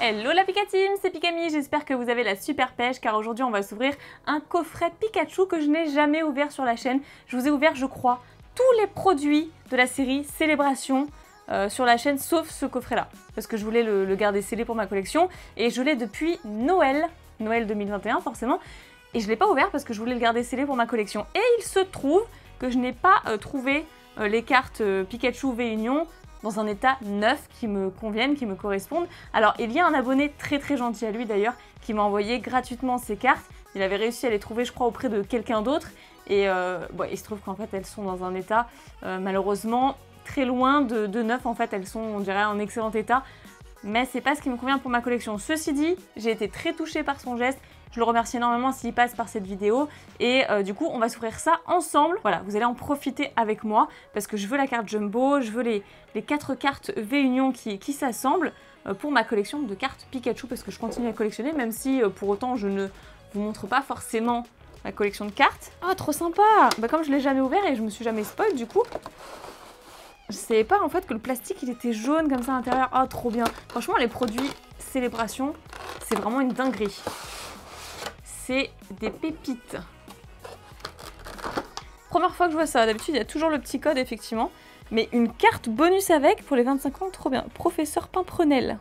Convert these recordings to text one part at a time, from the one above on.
Hello la Pika Team, c'est Pikami, j'espère que vous avez la super pêche car aujourd'hui on va s'ouvrir un coffret Pikachu que je n'ai jamais ouvert sur la chaîne. Je vous ai ouvert, je crois, tous les produits de la série Célébration sur la chaîne sauf ce coffret là parce que je voulais le garder scellé pour ma collection et je l'ai depuis Noël 2021 forcément, et je ne l'ai pas ouvert parce que je voulais le garder scellé pour ma collection. Et il se trouve que je n'ai pas trouvé les cartes Pikachu V-Union dans un état neuf qui me conviennent, qui me correspondent. Alors il y a un abonné très gentil à lui d'ailleurs qui m'a envoyé gratuitement ces cartes. Il avait réussi à les trouver je crois auprès de quelqu'un d'autre et bon, il se trouve qu'en fait elles sont dans un état malheureusement très loin de neuf. En fait elles sont, on dirait, en excellent état, mais c'est pas ce qui me convient pour ma collection. Ceci dit, j'ai été très touchée par son geste. Je le remercie énormément s'il passe par cette vidéo et du coup on va s'ouvrir ça ensemble. Voilà, vous allez en profiter avec moi parce que je veux la carte Jumbo, je veux les 4 cartes V-Union qui s'assemblent pour ma collection de cartes Pikachu parce que je continue à collectionner même si pour autant je ne vous montre pas forcément ma collection de cartes. Ah, trop sympa! Bah, comme je l'ai jamais ouvert et je me suis jamais spoil du coup, je savais pas en fait que le plastique il était jaune comme ça à l'intérieur. Ah, trop bien! Franchement les produits Célébration, c'est vraiment une dinguerie. C'est des pépites. Première fois que je vois ça, d'habitude il y a toujours le petit code effectivement. Mais une carte bonus avec pour les 25 ans, trop bien. Professeur Pimprenel.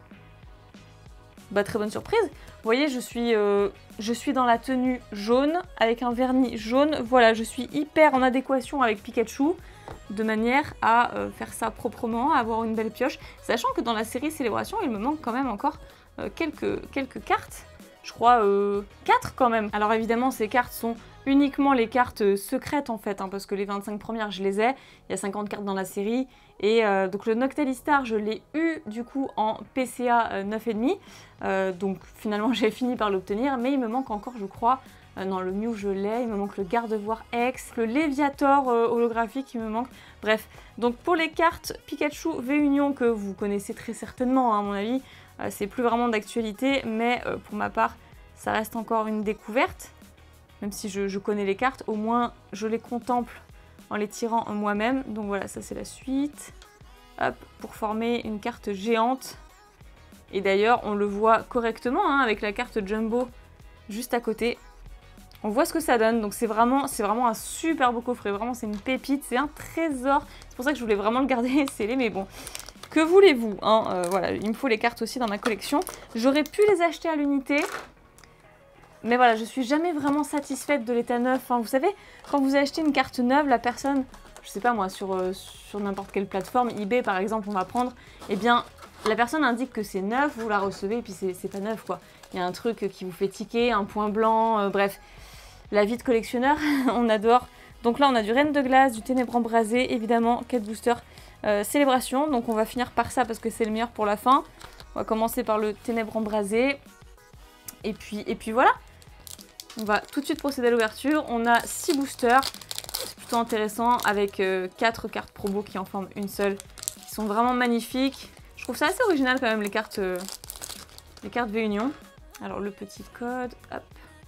Bah très bonne surprise. Vous voyez, je suis dans la tenue jaune avec un vernis jaune. Voilà, je suis hyper en adéquation avec Pikachu de manière à faire ça proprement, à avoir une belle pioche. Sachant que dans la série Célébration, il me manque quand même encore quelques cartes. Je crois 4 quand même. Alors évidemment ces cartes sont uniquement les cartes secrètes en fait, hein, parce que les 25 premières je les ai, il y a 50 cartes dans la série, et donc le Noctalistar je l'ai eu du coup en PCA 9,5, donc finalement j'ai fini par l'obtenir, mais il me manque encore je crois, non le Mew je l'ai, il me manque le Gardevoir X, le Léviator holographique il me manque, bref. Donc pour les cartes Pikachu V-Union que vous connaissez très certainement hein, à mon avis, c'est plus vraiment d'actualité, mais pour ma part, ça reste encore une découverte. Même si je connais les cartes, au moins je les contemple en les tirant moi-même. Donc voilà, ça c'est la suite. Hop, pour former une carte géante. Et d'ailleurs, on le voit correctement hein, avec la carte Jumbo juste à côté. On voit ce que ça donne, donc c'est vraiment un super beau coffret. Vraiment, c'est une pépite, c'est un trésor. C'est pour ça que je voulais vraiment le garder scellé, mais bon... Que voulez-vous hein, voilà, il me faut les cartes aussi dans ma collection. J'aurais pu les acheter à l'unité, mais voilà, je suis jamais vraiment satisfaite de l'état neuf. Hein. Vous savez, quand vous achetez une carte neuve, la personne, je sais pas moi, sur n'importe quelle plateforme, eBay par exemple, on va prendre, eh bien, la personne indique que c'est neuf, vous la recevez et puis c'est pas neuf quoi. Il y a un truc qui vous fait tiquer, un point blanc, bref. La vie de collectionneur, on adore. Donc là, on a du Reine de Glace, du Ténèbres Embrasé, évidemment, 4 boosters. Célébration, donc on va finir par ça parce que c'est le meilleur pour la fin. On va commencer par le Ténèbres Embrasé. Et puis voilà. On va tout de suite procéder à l'ouverture. On a 6 boosters. C'est plutôt intéressant avec 4 cartes promo qui en forment une seule. Qui sont vraiment magnifiques. Je trouve ça assez original quand même les cartes V-Union. Alors le petit code, hop.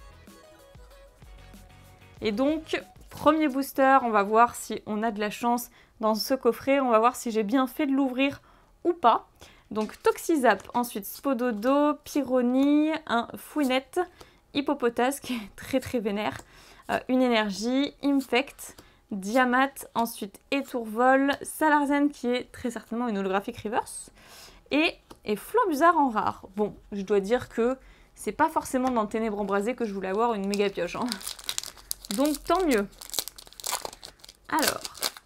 Et donc, premier booster, on va voir si on a de la chance dans ce coffret. On va voir si j'ai bien fait de l'ouvrir ou pas. Donc Toxizap, ensuite Spododo, Pyroni, un Fouinette, Hippopotas qui est très vénère, une énergie, Infect, Diamat, ensuite Étourvol, Salarzen qui est très certainement une holographique reverse, et Flambuzard en rare. Bon, je dois dire que c'est pas forcément dans Ténèbres Embrasées que je voulais avoir une méga pioche. Hein. Donc tant mieux. Alors,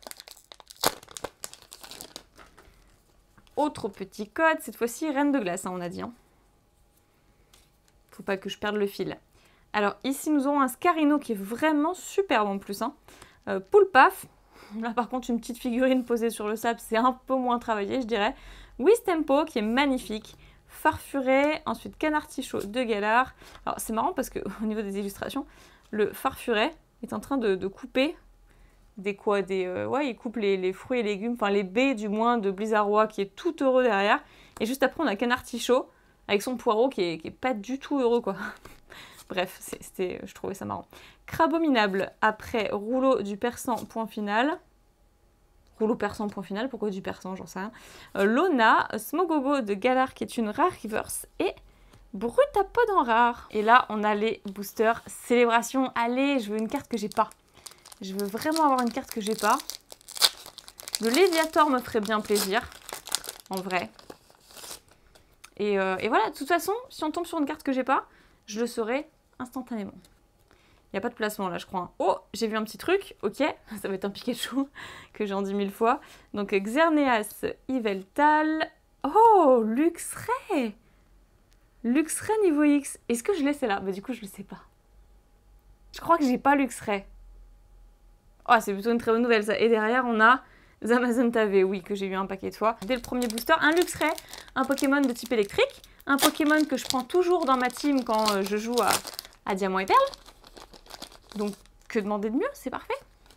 autre petit code, cette fois-ci Reine de Glace, hein, on a dit. Hein. Faut pas que je perde le fil. Alors ici nous aurons un Scarino qui est vraiment superbe en plus. Hein. Poulpaf, là par contre une petite figurine posée sur le sable, c'est un peu moins travaillé je dirais. Wistempo qui est magnifique. Farfuret, ensuite Canartichaud de Galar. Alors c'est marrant parce que au niveau des illustrations, le Farfuret est en train de couper ouais, il coupe les fruits et légumes, enfin les baies du moins de Blizzardroid qui est tout heureux derrière. Et juste après on a Canartichaud avec son poireau qui est pas du tout heureux quoi. Bref, je trouvais ça marrant. Crabominable après Rouleau du Persan point final. Rouleau persan point final, pourquoi du persan, j'en sais rien. Lona, Smogogo de Galar qui est une rare reverse et Brut à pod en rare. Et là, on a les boosters célébration. Allez, je veux une carte que j'ai pas. Je veux vraiment avoir une carte que j'ai pas. Le Léviator me ferait bien plaisir, en vrai. Et voilà, de toute façon, si on tombe sur une carte que j'ai pas, je le saurai instantanément. Il n'y a pas de placement là, je crois. Oh, j'ai vu un petit truc, ok, ça va être un Pikachu que j'ai en dit 1000 fois. Donc Xerneas, Yveltal. Oh, Luxray. Luxray niveau X. Est-ce que je l'ai celle-là? Bah du coup, je le sais pas. Je crois que j'ai pas Luxray. Oh, c'est plutôt une très bonne nouvelle ça. Et derrière, on a Zamazenta V, oui, que j'ai eu un paquet de fois. Dès le premier booster, un Luxray, un Pokémon de type électrique, un Pokémon que je prends toujours dans ma team quand je joue à Diamant et Perle. Donc, que demander de mieux? C'est parfait.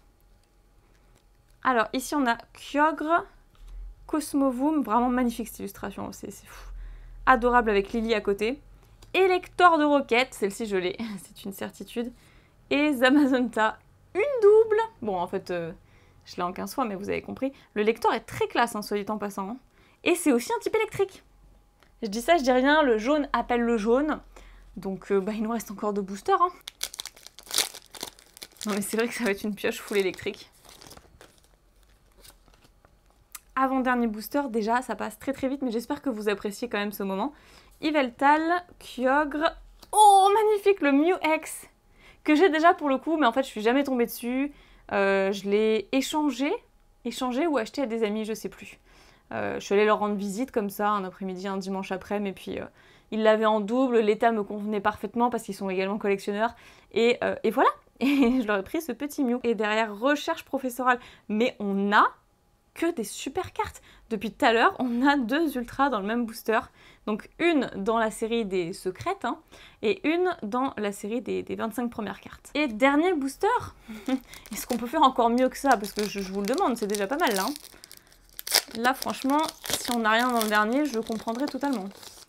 Alors, ici, on a Kyogre, Cosmovoom. Vraiment magnifique cette illustration, c'est fou. Adorable avec Lily à côté. Elector de Roquette, celle-ci je l'ai, c'est une certitude. Et Zamazenta, une double. Bon, en fait, je l'ai en 15 fois, mais vous avez compris. Le lecteur est très classe, hein, soit dit en passant. Hein. Et c'est aussi un type électrique. Je dis ça, je dis rien, le jaune appelle le jaune. Donc, il nous reste encore 2 boosters. Hein. Non, mais c'est vrai que ça va être une pioche full électrique. Avant-dernier booster, déjà, ça passe très très vite, mais j'espère que vous appréciez quand même ce moment. Yveltal, Kyogre. Oh, magnifique, le Mew X, que j'ai déjà pour le coup, mais en fait, je suis jamais tombée dessus. Je l'ai échangé ou acheté à des amis, je sais plus. Je suis allée leur rendre visite comme ça, un après-midi, un dimanche après-midi, et puis ils l'avaient en double, l'état me convenait parfaitement parce qu'ils sont également collectionneurs. Et voilà, et je leur ai pris ce petit Mew. Et derrière, recherche professorale. Mais on a que des super cartes. Depuis tout à l'heure, on a 2 ultras dans le même booster. Donc une dans la série des secrètes hein, et une dans la série des 25 premières cartes. Et dernier booster. Est-ce qu'on peut faire encore mieux que ça? Parce que je vous le demande, c'est déjà pas mal là. Hein. Là franchement, si on n'a rien dans le dernier, je le comprendrai totalement.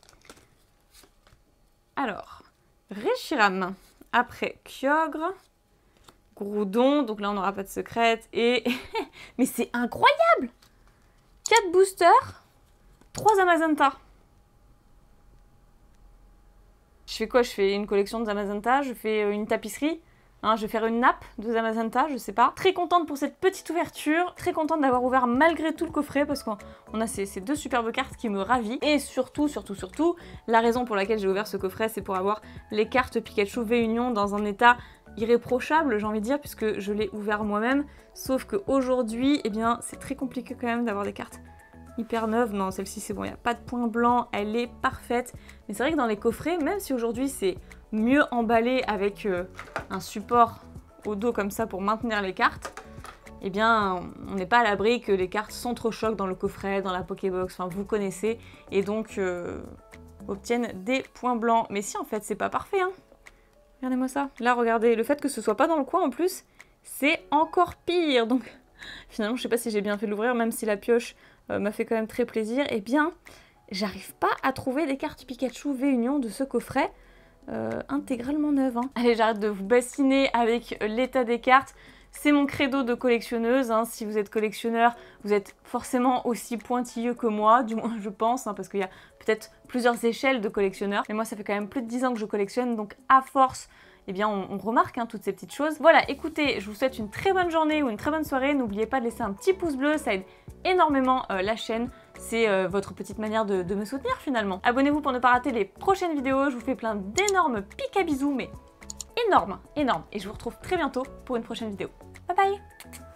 Alors, Reshiram. Après Kyogre. Groudon, donc là on n'aura pas de secrète. Et... mais c'est incroyable! 4 boosters, 3 Zamazenta. Je fais quoi? Je fais une collection de Zamazenta, je fais une tapisserie, hein, je vais faire une nappe de Zamazenta, je sais pas. Très contente pour cette petite ouverture, très contente d'avoir ouvert malgré tout le coffret parce qu'on a ces 2 superbes cartes qui me ravissent. Et surtout, la raison pour laquelle j'ai ouvert ce coffret, c'est pour avoir les cartes Pikachu V-Union dans un état irréprochable, j'ai envie de dire, puisque je l'ai ouvert moi-même. Sauf qu'aujourd'hui, eh bien, c'est très compliqué quand même d'avoir des cartes hyper neuve. Non, celle-ci c'est bon, il n'y a pas de point blanc, elle est parfaite. Mais c'est vrai que dans les coffrets, même si aujourd'hui c'est mieux emballé avec un support au dos comme ça pour maintenir les cartes, eh bien on n'est pas à l'abri que les cartes s'entrechoquent dans le coffret, dans la Pokébox, enfin vous connaissez, et donc obtiennent des points blancs. Mais si en fait c'est pas parfait, hein. Regardez-moi ça. Là regardez, le fait que ce soit pas dans le coin en plus, c'est encore pire. Donc finalement je sais pas si j'ai bien fait de l'ouvrir, même si la pioche m'a fait quand même très plaisir. Eh bien j'arrive pas à trouver des cartes Pikachu V-Union de ce coffret intégralement neuves. Hein. Allez, j'arrête de vous bassiner avec l'état des cartes. C'est mon credo de collectionneuse. Hein. Si vous êtes collectionneur, vous êtes forcément aussi pointilleux que moi, du moins je pense, hein, parce qu'il y a peut-être plusieurs échelles de collectionneurs. Mais moi, ça fait quand même plus de 10 ans que je collectionne, donc à force, eh bien, on remarque hein, toutes ces petites choses. Voilà, écoutez, je vous souhaite une très bonne journée ou une très bonne soirée. N'oubliez pas de laisser un petit pouce bleu, ça aide énormément la chaîne. C'est votre petite manière de me soutenir finalement. Abonnez-vous pour ne pas rater les prochaines vidéos. Je vous fais plein d'énormes pics à bisous, mais énormes. Et je vous retrouve très bientôt pour une prochaine vidéo. Bye bye!